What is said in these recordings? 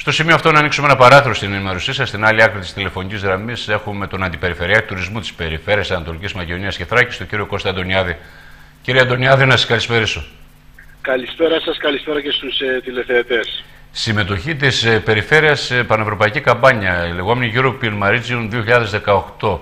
Στο σημείο αυτό, να ανοίξουμε ένα παράθυρο στην ενημέρωσή σας. Στην άλλη άκρη της τηλεφωνικής γραμμής έχουμε τον Αντιπεριφερειάρχη Τουρισμού της Περιφέρειας Ανατολικής Μακεδονίας και Θράκης, τον κύριο Κώστα Αντωνιάδη. Κύριε Αντωνιάδη, να σας καλησπερίσω. Καλησπέρα σας, καλησπέρα και στους τηλεθεατές. Συμμετοχή της Περιφέρειας σε πανευρωπαϊκή καμπάνια, η λεγόμενη European Marigion 2018.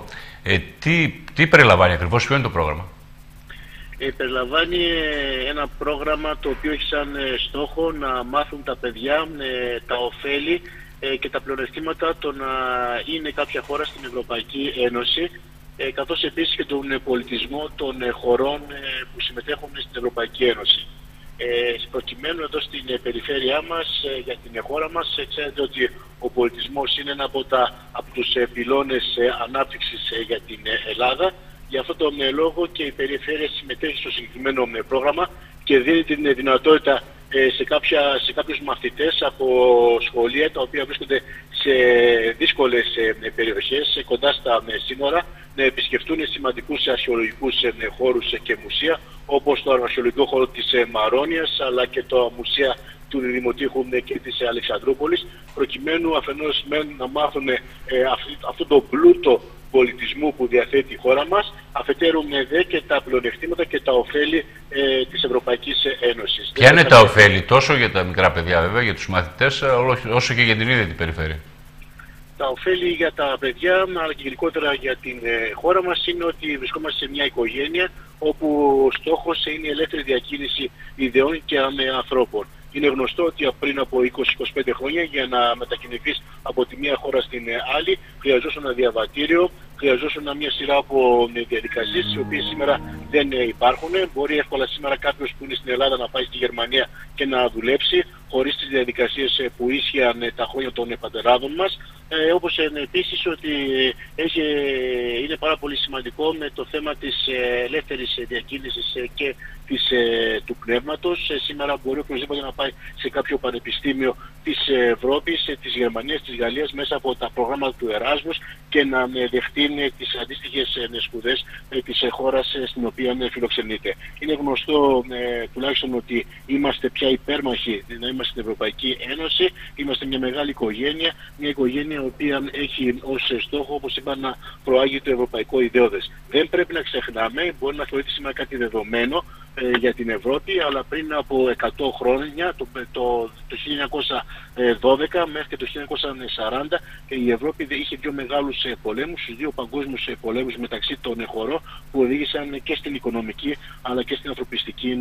Τι περιλαμβάνει ακριβώς, ποιο είναι το πρόγραμμα? Περιλαμβάνει ένα πρόγραμμα το οποίο έχει σαν στόχο να μάθουν τα παιδιά τα ωφέλη και τα πλεονεκτήματα το να είναι κάποια χώρα στην Ευρωπαϊκή Ένωση, καθώς επίσης και τον πολιτισμό των χωρών που συμμετέχουν στην Ευρωπαϊκή Ένωση. Προκειμένου εδώ στην περιφέρειά μας, για την χώρα μας, ξέρετε ότι ο πολιτισμός είναι ένα από τους πυλώνες ανάπτυξης για την Ελλάδα. Γι' αυτό τον λόγο και η περιφέρεια συμμετέχει στο συγκεκριμένο πρόγραμμα και δίνει την δυνατότητα σε κάποιους μαθητές από σχολεία τα οποία βρίσκονται σε δύσκολες περιοχές κοντά στα σύνορα να επισκεφτούν σημαντικούς αρχαιολογικούς χώρους και μουσεία, όπως το αρχαιολογικό χώρο της Μαρόνιας αλλά και το μουσεία του Δημοτήχου και της Αλεξανδρούπολης, προκειμένου αφενός να μάθουν αυτό το πλούτο πολιτισμού που διαθέτει η χώρα μας, αφετέρου δε και τα πλεονεκτήματα και τα ωφέλη της Ευρωπαϊκής Ένωσης. Ποια είναι τα ωφέλη τόσο για τα μικρά παιδιά, βέβαια, για τους μαθητές, όσο και για την ίδια την περιφέρεια? Τα ωφέλη για τα παιδιά, αλλά και γενικότερα για την χώρα μας, είναι ότι βρισκόμαστε σε μια οικογένεια όπου ο στόχος είναι η ελεύθερη διακίνηση ιδεών και ανθρώπων. Είναι γνωστό ότι πριν από 20-25 χρόνια για να μετακινηθείς από τη μία χώρα στην άλλη χρειαζόσουν ένα διαβατήριο, χρειαζόσουν μια σειρά από διαδικασίες οι οποίες σήμερα δεν υπάρχουν. Μπορεί εύκολα σήμερα κάποιος που είναι στην Ελλάδα να πάει στη Γερμανία και να δουλέψει χωρίς τις διαδικασίες που ίσχυαν τα χρόνια των πατεράδων μας. Όπως επίσης ότι είναι πάρα πολύ σημαντικό με το θέμα της ελεύθερης διακίνησης και του πνεύματος. Σήμερα μπορεί οποιοδήποτε να πάει σε κάποιο πανεπιστήμιο της Ευρώπης, της Γερμανίας, της Γαλλίας μέσα από τα προγράμματα του Εράσμους και να δεχτεί τις αντίστοιχες σπουδές της χώρας στην οποία φιλοξενείται. Είναι γνωστό τουλάχιστον ότι είμαστε πια υπέρμαχοι να είμαστε στην Ευρωπαϊκή Ένωση. Είμαστε μια μεγάλη οικογένεια, μια οικογένεια η οποία έχει ως στόχο, όπως είπα, να προάγει το ευρωπαϊκό ιδεώδες. Δεν πρέπει να ξεχνάμε, μπορεί να θεωρείται σήμερα κάτι δεδομένο για την Ευρώπη, αλλά πριν από 100 χρόνια, το 1912 μέχρι και το 1940, η Ευρώπη είχε δύο μεγάλους πολέμους, δύο παγκόσμιους πολέμους μεταξύ των χωρών που οδήγησαν και στην οικονομική αλλά και στην ανθρωπιστική,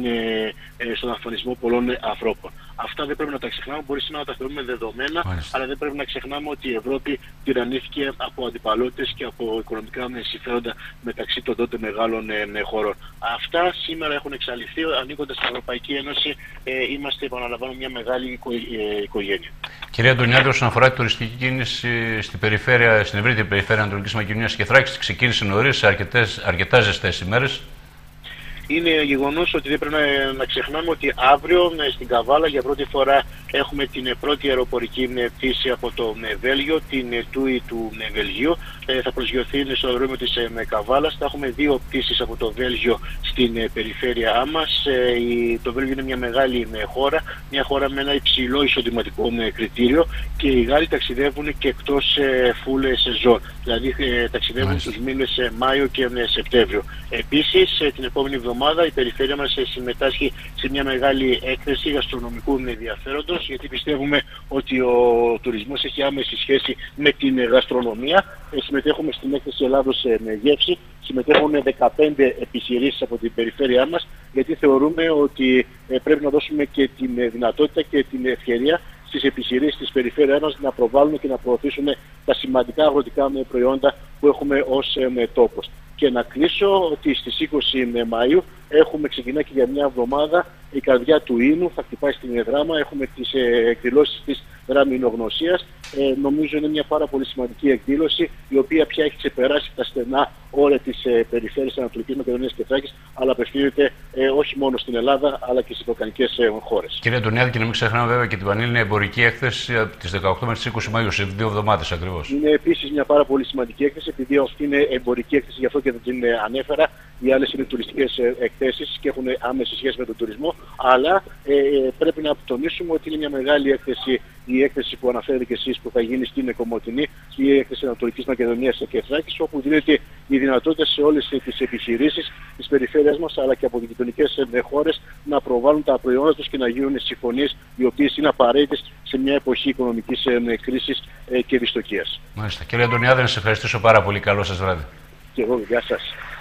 στον αφανισμό πολλών ανθρώπων. Αυτά δεν πρέπει να τα ξεχνάμε, μπορεί σήμερα να τα θεωρούμε δεδομένα, αλλά δεν πρέπει να ξεχνάμε ότι η Ευρώπη τυραννήθηκε από αντιπαλότητες και από οικονομικά συμφέροντα μεταξύ των τότε μεγάλων χωρών. Αυτά σήμερα έχουν εξαλειφθεί, ανοίγοντας την Ευρωπαϊκή Ένωση, είμαστε, επαναλαμβάνω, μια μεγάλη οικογένεια. Κυρία Αντωνιάδη, όσον αφορά τη τουριστική κίνηση στην περιφέρεια, στην ευρύτερη περιφέρεια Ανατολικής Μακεδονίας και Θράκης, ξεκίνησε νωρίς, σε αρκετά ζεστές ημέρες. Είναι γεγονός ότι δεν πρέπει να ξεχνάμε ότι αύριο στην Καβάλα για πρώτη φορά έχουμε την πρώτη αεροπορική πτήση από το Βέλγιο, την TUI του Βελγίου. Θα προσγειωθεί στο αεροδρόμιο της Καβάλας. Θα έχουμε δύο πτήσεις από το Βέλγιο στην περιφέρειά μας. Το Βέλγιο είναι μια μεγάλη χώρα, μια χώρα με ένα υψηλό εισοδηματικό κριτήριο και οι Γάλλοι ταξιδεύουν και εκτός full σεζόν. Δηλαδή ταξιδεύουν τους μήνες Μάιο και Σεπτέμβριο. Επίσης, την επόμενη εβδομάδα η περιφέρεια μας συμμετάσχει σε μια μεγάλη έκθεση γαστρονομικού ενδιαφέροντος, γιατί πιστεύουμε ότι ο τουρισμός έχει άμεση σχέση με την γαστρονομία. Συμμετέχουμε στην έκθεση Ελλάδος με γεύση. Συμμετέχουν 15 επιχειρήσεις από την περιφέρειά μας, γιατί θεωρούμε ότι πρέπει να δώσουμε και την δυνατότητα και την ευκαιρία στις επιχειρήσεις της περιφέρειάς μας να προβάλλουν και να προωθήσουν τα σημαντικά αγροτικά προϊόντα που έχουμε ως τόπος. Και να κλείσω ότι στις 20 Μαΐου ξεκινάει και για μια εβδομάδα η καρδιά του Ίνου, θα χτυπάει στην Δράμα, έχουμε τις εκδηλώσεις της Δραμινογνωσίας. Νομίζω είναι μια πάρα πολύ σημαντική εκδήλωση, η οποία πια έχει ξεπεράσει τα στενά όρια της περιφέρειας Ανατολικής Μακεδονίας και Θράκης, αλλά απευθύνεται όχι μόνο στην Ελλάδα, αλλά και στις βαλκανικές χώρες. Κύριε Αντωνιάδη, και να μην ξεχνάμε βέβαια και την Πανελλήνια Εμπορική Έκθεση από τις 18 μέχρι τις 20 Μαΐου, σε 2 εβδομάδες ακριβώς. Είναι επίσης μια πάρα πολύ σημαντική έκθεση, επειδή αυτή είναι εμπορική έκθεση, γι' αυτό και δεν την ανέφερα. Οι άλλες είναι τουριστικές εκθέσεις και έχουν άμεση σχέση με τον τουρισμό, αλλά πρέπει να τονίσουμε ότι είναι μια μεγάλη έκθεση η έκθεση που αναφέρετε και εσείς που θα γίνει στην Κομοτηνή, η έκθεση Ανατολικής Μακεδονίας και Θράκης, όπου δίνεται η δυνατότητα σε όλες τις επιχειρήσεις της περιφέρειας μας αλλά και από τις γειτονικές χώρες να προβάλλουν τα προϊόντα τους και να γίνουν συμφωνίες οι οποίες είναι απαραίτητες σε μια εποχή οικονομικής κρίσης και δυστοκίας. Μάλιστα. Κύριε Αντωνιάδη, να σας ευχαριστήσω πάρα πολύ. Καλό σας βράδυ. Και εγώ, γεια σας.